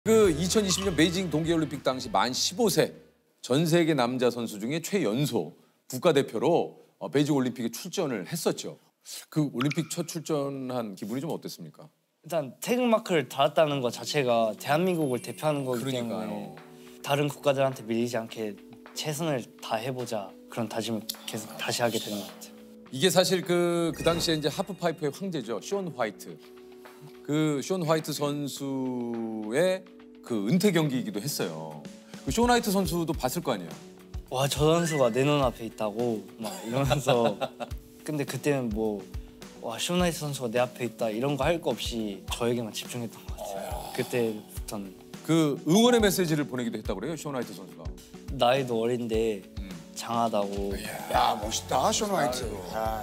그 2020년 베이징 동계올림픽 당시 만 15세 전 세계 남자 선수 중에 최연소 국가대표로 베이징 올림픽에 출전을 했었죠. 그 올림픽 첫 출전한 기분이 좀 어땠습니까? 일단 태극마크를 달았다는 것 자체가 대한민국을 대표하는 거기 그러니까요. 때문에 다른 국가들한테 밀리지 않게 최선을 다해보자 그런 다짐을 계속 다시 하게 되는 것 같아요. 이게 사실 그 당시에 이제 하프파이프의 황제죠. 션 화이트. 그 션 화이트 선수의 그 은퇴 경기이기도 했어요. 그 션 화이트 선수도 봤을 거 아니에요? 와, 저 선수가 내 눈앞에 있다고 막 이러면서 근데 그때는 뭐 와, 션 화이트 선수가 내 앞에 있다 이런 거 할 거 없이 저에게만 집중했던 것 같아요. 그때부터는. 그 응원의 메시지를 보내기도 했다고 그래요, 션 화이트 선수가. 나이도 어린데 장하다고. 야 멋있다 션 화이트.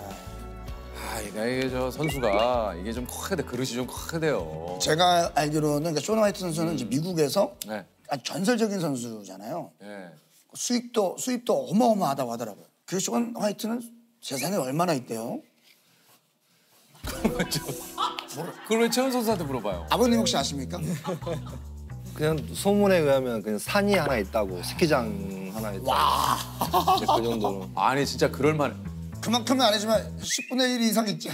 이게 저 선수가 이게 좀 커야 돼. 그릇이 좀 커야 돼요. 제가 알기로는 그러니까 션 화이트 선수는 이제 미국에서 네. 아주 전설적인 선수잖아요. 네. 수입도 어마어마하다고 하더라고요. 그 션 화이트는 재산이 얼마나 있대요? 그걸 왜 최원 선수한테 물어봐요? 아버님 혹시 아십니까? 그냥 소문에 의하면 그냥 산이 하나 있다고, 스키장 하나 있다고. 와. 그 정도로. 아니 진짜 그럴만해. 그만큼은 아니지만 10분의 1 이상 있지.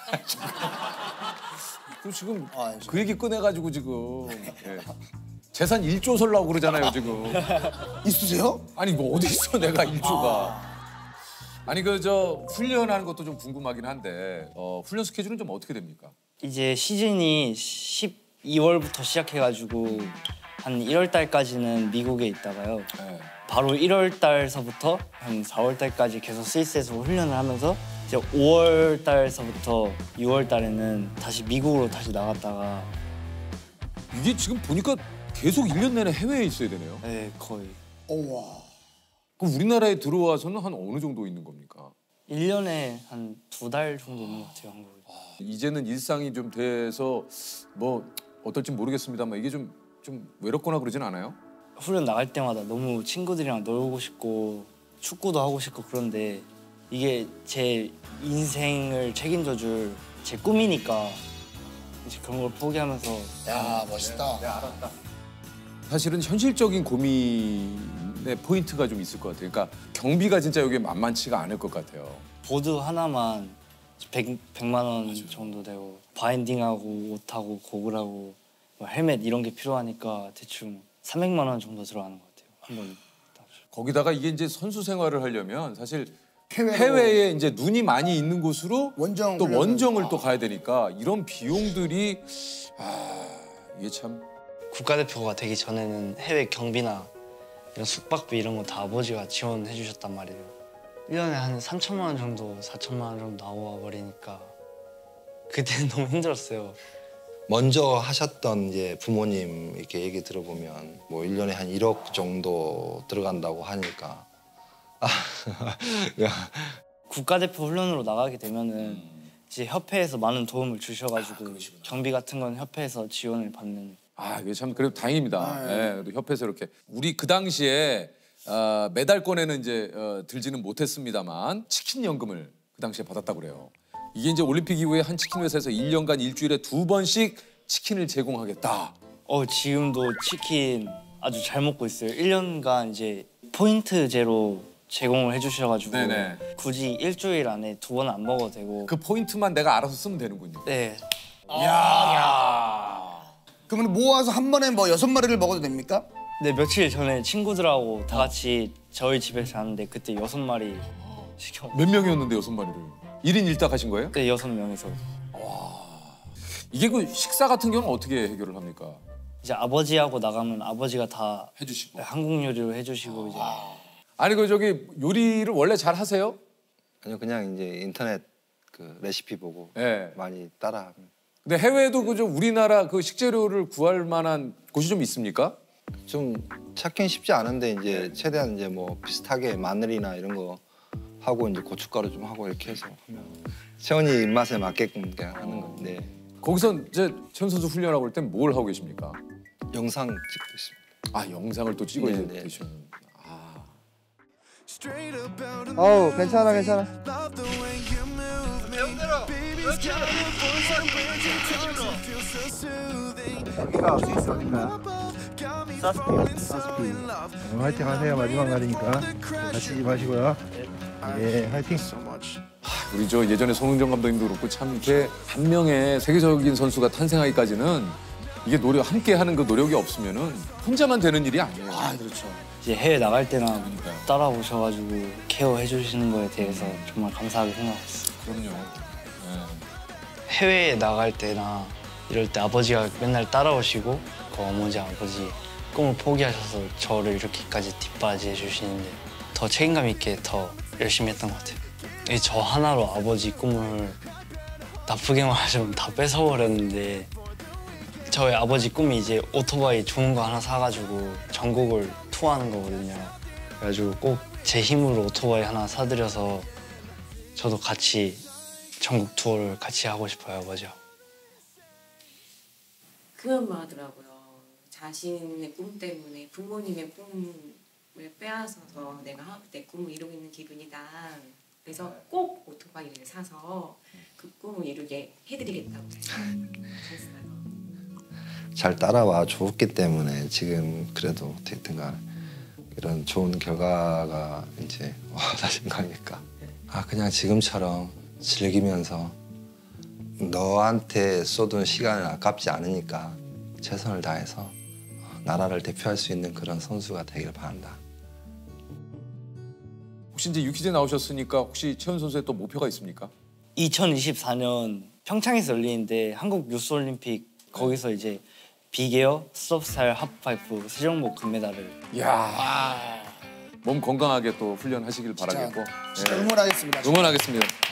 그 지금 아, 그 얘기 꺼내가지고 지금 예. 재산 1조 설라고 그러잖아요 지금. 있으세요? 아니 뭐 어디 있어 내가 1조가. 아니 그 저 훈련하는 것도 좀 궁금하긴 한데 훈련 스케줄은 좀 어떻게 됩니까? 이제 시즌이 12월부터 시작해가지고 한 1월 달까지는 미국에 있다가요. 네. 바로 1월 달서부터 한 4월 달까지 계속 스위스에서 훈련을 하면서 이제 5월 달서부터 6월 달에는 다시 미국으로 다시 나갔다가 이게 지금 보니까 계속 1년 내내 해외에 있어야 되네요. 네, 거의 우와. 그 우리나라에 들어와서는 한 어느 정도 있는 겁니까? 1년에 한 2달 정도 있는 것 같아요, 한국에. 이제는 일상이 좀 돼서 뭐 어떨지 모르겠습니다만 이게 좀 외롭거나 그러진 않아요? 훈련 나갈 때마다 너무 친구들이랑 놀고 싶고 축구도 하고 싶고 그런데 이게 제 인생을 책임져 줄 제 꿈이니까 이제 그런 걸 포기하면서 야 멋있다. 사실은 현실적인 고민의 포인트가 좀 있을 것 같아요. 그러니까 경비가 진짜 여기 만만치가 않을 것 같아요. 보드 하나만 100만 원 정도 되고 바인딩하고 옷하고 고글하고 뭐 헬멧 이런 게 필요하니까 대충 300만 원 정도 들어가는 것 같아요. 한 번. 거기다가 이게 이제 선수 생활을 하려면 사실 해외로. 해외에 이제 눈이 많이 있는 곳으로 원정 또 훈련을. 원정을 또 가야 되니까 이런 비용들이 이게 참 국가대표가 되기 전에는 해외 경비나 이런 숙박비 이런 거 다 아버지가 지원해 주셨단 말이에요. 1년에 한 3천만 원 정도, 4천만 원 정도 나와 버리니까 그때는 너무 힘들었어요. 먼저 하셨던 이제 부모님 이렇게 얘기 들어보면 뭐 1년에 한 1억 정도 들어간다고 하니까 국가대표 훈련으로 나가게 되면은 이제 협회에서 많은 도움을 주셔가지고 경비 같은 건 협회에서 지원을 받는. 이게 참 그래도 다행입니다. 예, 또 협회에서 이렇게 우리 그 당시에 메달권에는 이제 들지는 못했습니다만 치킨 연금을 그 당시에 받았다고 그래요. 이게 이제 올림픽 이후에 한 치킨 회사에서 1년간 일주일에 2번씩 치킨을 제공하겠다. 지금도 치킨 아주 잘 먹고 있어요. 1년간 이제 포인트제로 제공을 해주셔가지고 네네. 굳이 일주일 안에 2번 안 먹어도 되고. 그 포인트만 내가 알아서 쓰면 되는군요. 네. 그러면 모아서 한 번에 뭐 6마리를 먹어도 됩니까? 네, 며칠 전에 친구들하고 다 같이 저희 집에 자는데 그때 6마리 시켜. 몇 명이었는데 6마리를? 1인 1닭 하신 거예요? 네, 6명이서. 이게 그 식사 같은 경우는 어떻게 해결을 합니까? 이제 아버지하고 나가면 아버지가 다 해주시고. 한국 요리로 해주시고 이제. 아니 그 저기 요리를 원래 잘 하세요? 아니요, 그냥 이제 인터넷 그 레시피 보고 네. 많이 따라합니다. 근데 해외에도 그저 우리나라 그 식재료를 구할 만한 곳이 좀 있습니까? 좀 찾긴 쉽지 않은데 이제 최대한 이제 뭐 비슷하게 마늘이나 이런 거 하고 이제 고춧가루 좀 하고 이렇게 해서 하면 채원이 입맛에 맞게끔 그냥 하는 건데. 거기서 이제 최원 선수 훈련하고 할 땐 뭘 하고 계십니까? 영상 찍고 있습니다. 영상을 또 찍어 네, 네. 계시는. 어우 괜찮아 괜찮아. 여기가 스위스 어딘가요? 사스피. 화이팅 하세요. 마지막 날이니까 다치지 마시고요. 예, 화이팅. 우리 저 예전에 손흥정 감독님도 그렇고 참 이렇게 한 명의 세계적인 선수가 탄생하기까지는 이게 함께 하는 그 노력이 없으면은 혼자만 되는 일이 아니에요. 아, 그렇죠. 이제 해외 나갈 때나 그러니까요. 따라오셔가지고 케어해 주시는 거에 대해서 정말 감사하게 생각했어요. 그럼요. 네. 해외에 나갈 때나 이럴 때 아버지가 맨날 따라오시고 그 어머니 아버지 꿈을 포기하셔서 저를 이렇게까지 뒷바라지 해주시는데 더 책임감 있게 더 열심히 했던 것 같아요. 저 하나로 아버지 꿈을 나쁘게 말하자면 다 뺏어버렸는데 저희 아버지 꿈이 이제 오토바이 좋은 거 하나 사가지고 전국을 투어하는 거거든요. 그래가지고 꼭 제 힘으로 오토바이 하나 사드려서 저도 같이 전국 투어를 같이 하고 싶어요, 아버지와. 그런 말 하더라고요. 자신의 꿈 때문에 부모님의 꿈을 빼앗아서 내가 내 꿈을 이루고 있는 기분이다. 그래서 꼭 오토바이를 사서 그 꿈을 이루게 해드리겠다고 했어요. 잘 따라와 줬기 때문에 지금 그래도 어떻게든가 이런 좋은 결과가 이제 와다신 거니까 그냥 지금처럼 즐기면서 너한테 쏟은 시간은 아깝지 않으니까 최선을 다해서 나라를 대표할 수 있는 그런 선수가 되길 바란다. 혹시 이제 유키즈에 나오셨으니까 혹시 최은 선수의 또 목표가 있습니까? 2024년 평창에서 열리는데 한국 유스올림픽 거기서 이제 비계어, 스톱스타일, 하프파이프 세 종목 금메달을. 이야. 몸 건강하게 또 훈련하시길 바라겠고. 진짜 응원하겠습니다. 응원하겠습니다.